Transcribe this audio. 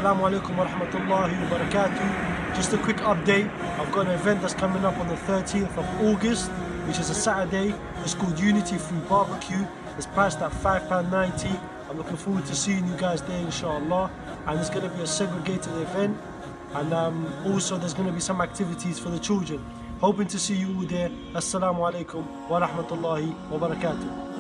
Assalamu alaikum wa rahmatullahi wa barakatuh. Just a quick update. I've got an event that's coming up on the 13th of August, which is a Saturday. It's called Unity Food Barbecue. It's priced at £5.90. I'm looking forward to seeing you guys there, inshallah. And it's going to be a segregated event. And also there's going to be some activities for the children. Hoping to see you all there. Assalamu alaikum wa rahmatullahi wa barakatuh.